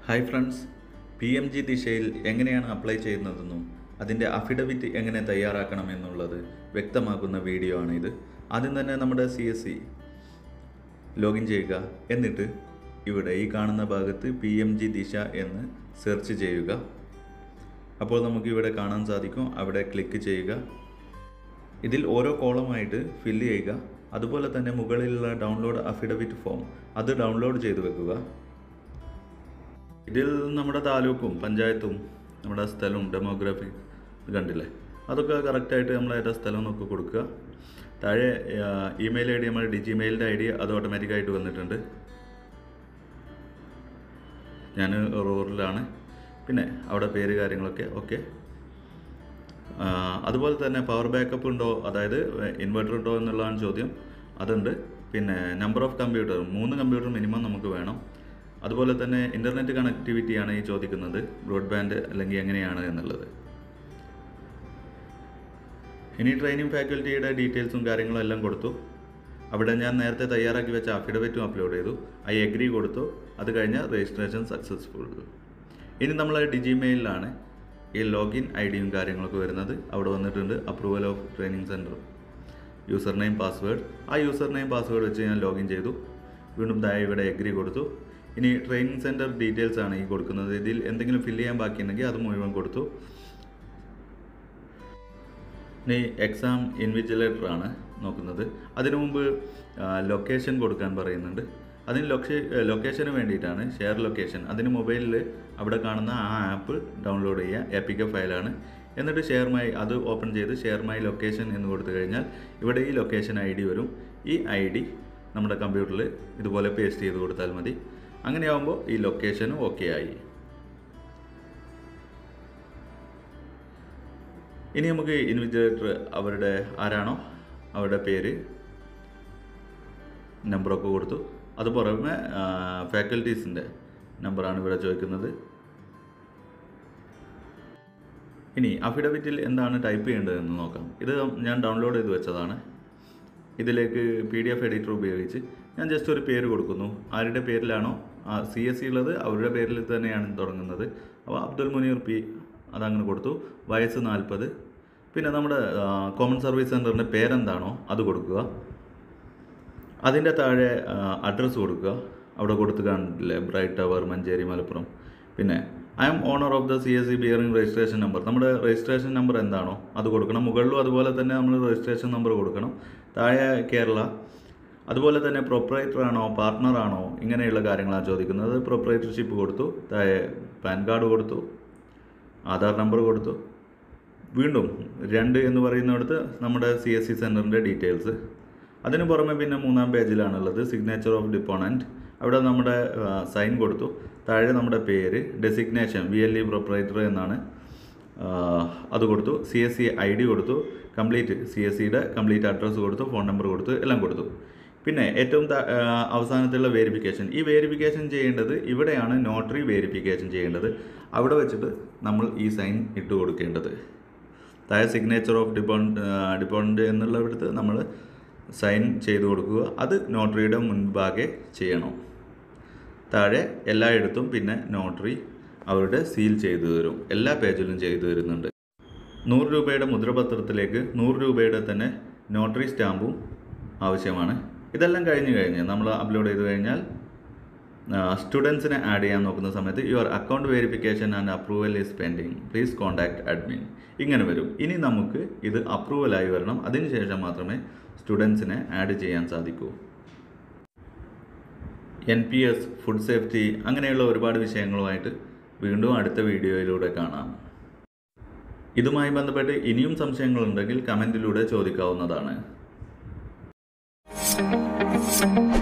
Hi friends, PMG ദിശയിൽ എങ്ങനെയാണ് apply ചെയ്യുന്നതെന്നും അതിൻ്റെ അഫിഡവിറ്റ് എങ്ങനെ തയ്യാറാക്കണമെന്നുള്ളത് വ്യക്തമാക്കുന്ന വീഡിയോ ആണ് ഇത്. ആദ്യം തന്നെ നമ്മുടെ CSC ലോഗിൻ ചെയ്യുക. എന്നിട്ട് ഇവിടെ ഈ കാണുന്ന ഭാഗത്ത് PMG ദിശ എന്ന് സെർച്ച് ചെയ്യുക. അപ്പോൾ നമുക്ക് ഇവിടെ കാണാൻ സാധിക്കും. അവിടെ ക്ലിക്ക് ചെയ്യുക. ഇതിൽ ഓരോ കോളമായിട്ട് ഫില്ല് ചെയ്യുക. അതുപോലെ തന്നെ മുകളിലുള്ള ഡൗൺലോഡ് അഫിഡവിറ്റ് ഫോം അത് ഡൗൺലോഡ് ചെയ്ത് വെക്കുക. ഇതിൽ നമ്മുടെ താലൂക്കും പഞ്ചായത്തും നമ്മുടെ സ്ഥലവും ഡെമോഗ്രാഫി കണ്ടില്ലേ, അതൊക്കെ കറക്റ്റായിട്ട് നമ്മൾ ഏതാ സ്ഥലം എന്നൊക്കെ കൊടുക്കുക. താഴെ ഇമെയിൽ ID, നമ്മുടെ ഡിജിമെയിലിൻ്റെ ID അത് ഓട്ടോമാറ്റിക്കായിട്ട് വന്നിട്ടുണ്ട്. ഞാൻ റൂറലാണ്. പിന്നെ അവിടെ പേര് കാര്യങ്ങളൊക്കെ ഓക്കെ. അതുപോലെ തന്നെ പവർ ബാക്കപ്പ് ഉണ്ടോ, അതായത് ഇൻവെർട്ടർ ഉണ്ടോ എന്നുള്ളതാണ് ചോദ്യം. അതുണ്ട്. പിന്നെ number of computer, 3 computer minimum നമുക്ക് വേണം. അതുപോലെ തന്നെ ഇൻ്റർനെറ്റ് കണക്ടിവിറ്റിയാണ് ഈ ചോദിക്കുന്നത്, ബ്രോഡ്ബാൻഡ് അല്ലെങ്കിൽ എങ്ങനെയാണ് എന്നുള്ളത്. ഇനി ട്രെയിനിങ് ഫാക്കൽറ്റിയുടെ ഡീറ്റെയിൽസും കാര്യങ്ങളും എല്ലാം കൊടുത്തു. അവിടെ ഞാൻ നേരത്തെ തയ്യാറാക്കി വെച്ച അഫിഡവിറ്റും അപ്ലോഡ് ചെയ്തു. ഐ എഗ്രി കൊടുത്തു. അത് കഴിഞ്ഞാൽ രജിസ്ട്രേഷൻ സക്സസ്ഫുൾ. ഇനി നമ്മൾ ഡിജിമെയിലാണ് ഈ ലോഗിൻ IDയും കാര്യങ്ങളൊക്കെ വരുന്നത്. അവിടെ വന്നിട്ടുണ്ട് approval of training centre, user name password. ആ യൂസർ നെയിം പാസ്വേഡ് വെച്ച് ഞാൻ ലോഗിൻ ചെയ്തു. വീണ്ടും ഇവിടെ എഗ്രി കൊടുത്തു. ഇനി ട്രെയിനിങ് സെൻറ്റർ ഡീറ്റെയിൽസ് ആണ് ഈ കൊടുക്കുന്നത്. ഇതിൽ എന്തെങ്കിലും ഫില്ല് ചെയ്യാൻ ബാക്കിയുണ്ടെങ്കിൽ അത് മുഴുവൻ കൊടുത്തു. ഇനി എക്സാം ഇൻവിജിലേറ്റർ ആണ് നോക്കുന്നത്. അതിനു മുമ്പ് ലൊക്കേഷൻ കൊടുക്കാൻ പറയുന്നുണ്ട്. അതിന് ലൊക്കേഷന് വേണ്ടിയിട്ടാണ് ഷെയർ ലൊക്കേഷൻ. അതിന് മൊബൈലിൽ അവിടെ കാണുന്ന ആ ആപ്പ് ഡൗൺലോഡ് ചെയ്യുക. APK ഫയലാണ്. എന്നിട്ട് ഷെയർ മൈ അത് ഓപ്പൺ ചെയ്ത് ഷെയർ മൈ ലൊക്കേഷൻ എന്ന് കൊടുത്തു കഴിഞ്ഞാൽ ഇവിടെ ഈ ലൊക്കേഷൻ ID വരും. ഈ ID നമ്മുടെ കമ്പ്യൂട്ടറിൽ ഇതുപോലെ പേസ്റ്റ് ചെയ്ത് കൊടുത്താൽ മതി. അങ്ങനെയാകുമ്പോൾ ഈ ലൊക്കേഷനും ഓക്കെ ആയി. ഇനി നമുക്ക് ഇൻവിജിലേറ്റർ അവരുടെ ആരാണോ അവരുടെ പേര് നമ്പറൊക്കെ കൊടുത്തു. അത് പുറമെ ഫാക്കൽറ്റീസിൻ്റെ നമ്പറാണ് ഇവിടെ ചോദിക്കുന്നത്. ഇനി അഫിഡവിറ്റിൽ എന്താണ് ടൈപ്പ് ചെയ്യേണ്ടതെന്ന് നോക്കാം. ഇത് ഞാൻ ഡൗൺലോഡ് ചെയ്ത് വെച്ചതാണ്. ഇതിലേക്ക് PDF എഡിറ്റർ ഉപയോഗിച്ച് ഞാൻ ജസ്റ്റ് ഒരു പേര് കൊടുക്കുന്നു. ആരുടെ പേരിലാണോ CSC ഉള്ളത് അവരുടെ പേരിൽ തന്നെയാണ് തുടങ്ങുന്നത്. അപ്പോൾ അബ്ദുൽ മുനീർ P അതങ്ങനെ കൊടുത്തു. വയസ്സ് 40. പിന്നെ നമ്മുടെ കോമൺ സർവീസ് സെൻറ്ററിൻ്റെ പേരെന്താണോ അത് കൊടുക്കുക. അതിൻ്റെ താഴെ അഡ്രസ്സ് കൊടുക്കുക. അവിടെ കൊടുത്ത് കാണില്ലേ, ബ്രൈറ്റ് ടവർ, മഞ്ചേരി, മലപ്പുറം. പിന്നെ I am owner of the CSC bearing registration number. നമ്മുടെ രജിസ്ട്രേഷൻ നമ്പർ എന്താണോ അത് കൊടുക്കണം. മുകളിലും അതുപോലെ തന്നെ നമ്മൾ രജിസ്ട്രേഷൻ നമ്പർ കൊടുക്കണം. താഴെ കേരള. അതുപോലെ തന്നെ പ്രൊപ്പറേറ്റർ ആണോ പാർട്ട്ണർ ആണോ ഇങ്ങനെയുള്ള കാര്യങ്ങളാണ് ചോദിക്കുന്നത്. പ്രൊപ്പറേറ്റർഷിപ്പ് കൊടുത്തു. താഴെ പാൻ കാർഡ് കൊടുത്തു. ആധാർ നമ്പർ കൊടുത്തു. വീണ്ടും 2 എന്ന് പറയുന്നിടത്ത് നമ്മുടെ CSC സെൻറ്ററിൻ്റെ ഡീറ്റെയിൽസ്. അതിന് പുറമെ പിന്നെ 3-ാം പേജിലാണുള്ളത് സിഗ്നേച്ചർ ഓഫ് ഡിപ്പോണൻറ്റ്. അവിടെ നമ്മുടെ സൈൻ കൊടുത്തു. താഴെ നമ്മുടെ പേര്, ഡെസിഗ്നേഷൻ VLE പ്രൊപ്പറേറ്റർ എന്നാണ്, അത് കൊടുത്തു. CSC ID കൊടുത്തു. കംപ്ലീറ്റ് CSCയുടെ കംപ്ലീറ്റ് അഡ്രസ്സ് കൊടുത്തു. ഫോൺ നമ്പർ കൊടുത്തു. എല്ലാം കൊടുത്തു. പിന്നെ ഏറ്റവും അവസാനത്തുള്ള വെരിഫിക്കേഷൻ. ഈ വെരിഫിക്കേഷൻ ചെയ്യേണ്ടത് ഇവിടെയാണ് നോട്ടറി വെരിഫിക്കേഷൻ ചെയ്യേണ്ടത്. അവിടെ വെച്ചിട്ട് നമ്മൾ ഈ സൈൻ ഇട്ട് കൊടുക്കേണ്ടത്. താഴെ സിഗ്നേച്ചർ ഓഫ് ഡിപ്പോണൻറ്റ് എന്നുള്ളിടത്ത് നമ്മൾ സൈൻ ചെയ്ത് കൊടുക്കുക. അത് നോട്ടറിയുടെ മുൻപാകെ ചെയ്യണം. താഴെ എല്ലായിടത്തും പിന്നെ നോട്ടറി അവരുടെ സീൽ ചെയ്തു തരും. എല്ലാ പേജിലും ചെയ്തു തരുന്നുണ്ട്. 100 രൂപയുടെ മുദ്രപത്രത്തിലേക്ക് 100 രൂപയുടെ തന്നെ നോട്ടറി സ്റ്റാമ്പും ആവശ്യമാണ്. ഇതെല്ലാം കഴിഞ്ഞ് നമ്മൾ അപ്ലോഡ് ചെയ്ത് കഴിഞ്ഞാൽ സ്റ്റുഡൻസിനെ ആഡ് ചെയ്യാൻ നോക്കുന്ന സമയത്ത് your account verification and approval is pending, please contact admin ഇങ്ങനെ വരും. ഇനി നമുക്ക് ഇത് അപ്രൂവലായി വരണം. അതിനുശേഷം മാത്രമേ സ്റ്റുഡൻസിനെ ആഡ് ചെയ്യാൻ സാധിക്കൂ. NPS, ഫുഡ് സേഫ്റ്റി അങ്ങനെയുള്ള ഒരുപാട് വിഷയങ്ങളുമായിട്ട് വീണ്ടും അടുത്ത വീഡിയോയിലൂടെ കാണാം. ഇതുമായി ബന്ധപ്പെട്ട് ഇനിയും സംശയങ്ങളുണ്ടെങ്കിൽ കമൻറ്റിലൂടെ ചോദിക്കാവുന്നതാണ്.